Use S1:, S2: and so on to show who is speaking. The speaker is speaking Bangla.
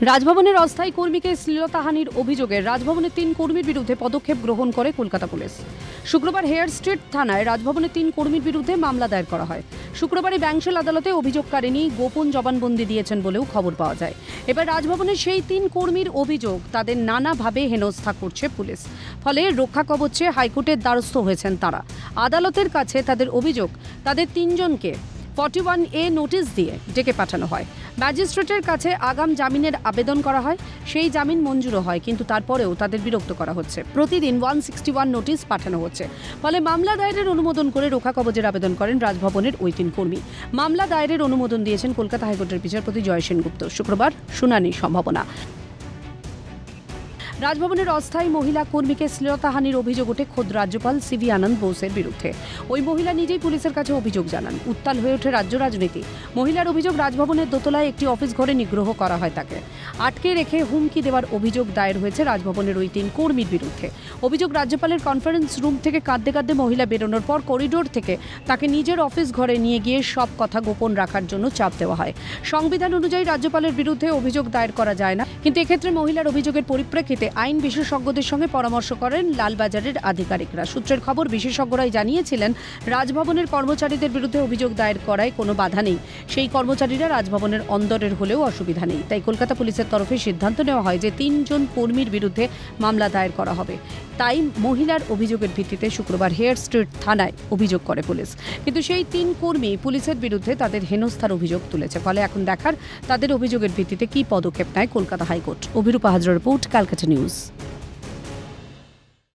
S1: রাজভবনের অস্থায়ী কর্মীকে শ্লীলতাহানির অভিযোগে রাজভবনের 3 কর্মীর বিরুদ্ধে পদক্ষেপ গ্রহণ করে কলকাতা পুলিশ। শুক্রবার হেয়ার স্ট্রিট থানায় রাজভবনের 3 কর্মীর বিরুদ্ধে মামলা দায়ের করা হয়। শুক্রবারই ব্যাংশাল আদালতে অভিযোগকারিনী গোপন জবানবন্দি দিয়েছেন বলেও খবর পাওয়া যায়। এবার রাজভবনের সেই 3 কর্মীর অভিযোগ তাদের নানাভাবে হেনস্থা করছে পুলিশ। ফলে রক্ষা কবচে হাইকোর্টের দ্বারস্থ হয়েছেন তারা। আদালতের কাছে তাদের অভিযোগ, তাদের 3 জনকে 41A নোটিশ দিয়ে ডেকে পাঠানো হয়। ম্যাজিস্ট্রেটের কাছে আগাম জামিনের আবেদন করা হয়, সেই জামিন মঞ্জুরও হয়, কিন্তু তারপরেও তাদের বিরক্ত করা হচ্ছে। প্রতিদিন 161 নোটিশ পাঠানো হচ্ছে। ফলে মামলা দায়েরের অনুমোদন করে রক্ষা কবচের আবেদন করেন রাজভবনের ওই 3 কর্মী। মামলা দায়েরের অনুমোদন দিয়েছেন কলকাতা হাইকোর্টের বিচারপতি জয় সেনগুপ্ত। শুক্রবার শুনানির সম্ভাবনা। রাজভবনের অস্থায়ী মহিলা কর্মীকে শ্লীলতাহানির অভিযোগ ওঠে খোদ রাজ্যপাল সিভি আনন্দ বোসের বিরুদ্ধে। ওই মহিলা নিজেই পুলিশের কাছে অভিযোগ জানান। উত্তাল হয়ে ওঠে রাজ্য রাজনীতি। মহিলার অভিযোগ, রাজভবনের দোতলায় একটি অফিস ঘরে নিগ্রহ করা হয় তাকে। আটকে রেখে হুমকি দেওয়ার অভিযোগ দায়ের হয়েছে রাজভবনের ওই 3 কর্মীর বিরুদ্ধে। অভিযোগ, রাজ্যপালের কনফারেন্স রুম থেকে কাঁদতে কাঁদতে মহিলা বেরোনোর পর করিডোর থেকে তাকে নিজের অফিস ঘরে নিয়ে গিয়ে সব কথা গোপন রাখার জন্য চাপ দেওয়া হয়। সংবিধান অনুযায়ী রাজ্যপালের বিরুদ্ধে অভিযোগ দায়ের করা যায় না, কিন্তু এক্ষেত্রে মহিলার অভিযোগের পরিপ্রেক্ষিতে আইন বিশেষজ্ঞদের সঙ্গে পরামর্শ করেন লালবাজারের আধিকারিকরা। সূত্রের খবর, বিশেষজ্ঞরাই জানিয়েছিলেন রাজভবনের কর্মচারীদের বিরুদ্ধে অভিযোগ দায়ের করায় কোনো বাধা নেই। সেই কর্মচারীরা রাজভবনের অন্দরের হলেও অসুবিধা নেই। তাই কলকাতা পুলিশের তরফে সিদ্ধান্ত নেওয়া হয় যে 3 জন কর্মীর বিরুদ্ধে মামলা দায়ের করা হবে। তাই মহিলার অভিযোগের ভিত্তিতে শুক্রবার হেয়ার স্ট্রিট থানায় অভিযোগ করে পুলিশ। কিন্তু সেই 3 কর্মী পুলিশের বিরুদ্ধে তাদের হেনস্থার অভিযোগ তুলেছে। ফলে এখন দেখার তাদের অভিযোগের ভিত্তিতে কী পদক্ষেপ নেয় কলকাতা হাইকোর্ট। অভিরূপা হাজরার রিপোর্ট, ক্যালকাটা নিউজ।